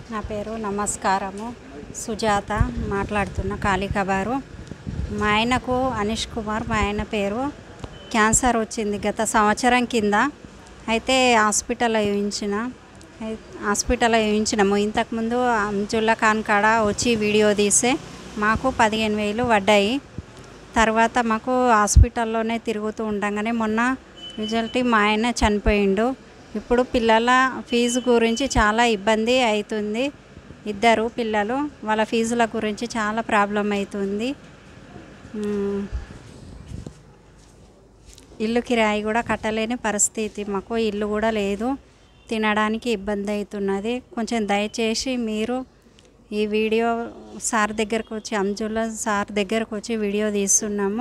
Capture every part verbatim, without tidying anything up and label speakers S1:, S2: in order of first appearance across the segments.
S1: నా పేరు నమస్కారము సుజాత మాట్లాడుతున్న కాళికబారు. మా ఆయనకు అనిష్ కుమార్, మా ఆయన పేరు. క్యాన్సర్ వచ్చింది గత సంవత్సరం కింద. అయితే హాస్పిటల్ చూయించిన హాస్పిటల్ చూయించినాము. ఇంతకుముందు అంజుల్లా ఖాన్ కాడ వచ్చి వీడియో తీసే మాకు పదిహేను వేలు పడ్డాయి. తర్వాత మాకు హాస్పిటల్లోనే తిరుగుతూ ఉండగానే మొన్న రిజల్ట్ మా ఆయన చనిపోయిండు. ఇప్పుడు పిల్లల ఫీజు గురించి చాలా ఇబ్బంది అవుతుంది. ఇద్దరు పిల్లలు, వాళ్ళ ఫీజుల గురించి చాలా ప్రాబ్లం అవుతుంది. ఇల్లు కిరాయి కూడా కట్టలేని పరిస్థితి. మాకు ఇల్లు కూడా లేదు, తినడానికి ఇబ్బంది అవుతున్నది. కొంచెం దయచేసి మీరు ఈ వీడియో సార్ దగ్గరకు వచ్చి, అంజుల్లా సార్ దగ్గరకు వచ్చి వీడియో తీస్తున్నాము.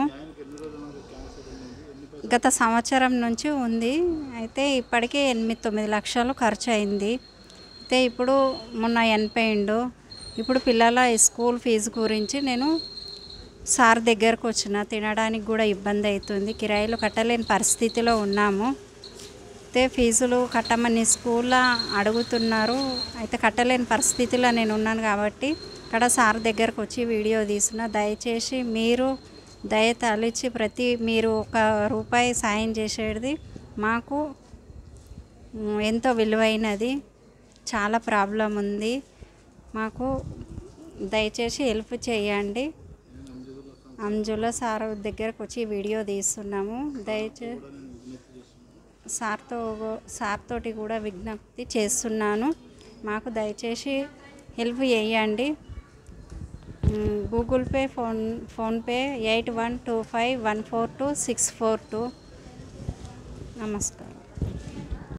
S1: గత సంవత్సరం నుంచి ఉంది. అయితే ఇప్పటికీ ఎనిమిది తొమ్మిది లక్షలు ఖర్చు అయింది. అయితే ఇప్పుడు మొన్న చనిపోయిండు. ఇప్పుడు పిల్లల స్కూల్ ఫీజు గురించి నేను సార్ దగ్గరకు వచ్చిన. తినడానికి కూడా ఇబ్బంది అవుతుంది, కిరాయిలు కట్టలేని పరిస్థితిలో ఉన్నాము. అయితే ఫీజులు కట్టమని స్కూల్లో అడుగుతున్నారు. అయితే కట్టలేని పరిస్థితిలో నేను ఉన్నాను కాబట్టి ఇక్కడ సార్ దగ్గరకు వచ్చి వీడియో తీసిన. దయచేసి మీరు దయ తలిచి ప్రతి మీరు ఒక రూపాయి సాయం చేసేది మాకు ఎంతో విలువైనది. చాలా ప్రాబ్లం ఉంది మాకు, దయచేసి హెల్ప్ చేయండి. అంజుల్లా సార్ దగ్గరకు వచ్చి వీడియో తీస్తున్నాము. దయచేసి సార్తో సార్ తోటి కూడా విజ్ఞప్తి చేస్తున్నాను. మాకు దయచేసి హెల్ప్ చేయండి. Google Pay, phone PhonePe eight one two five one four two six four two. నమస్కారం.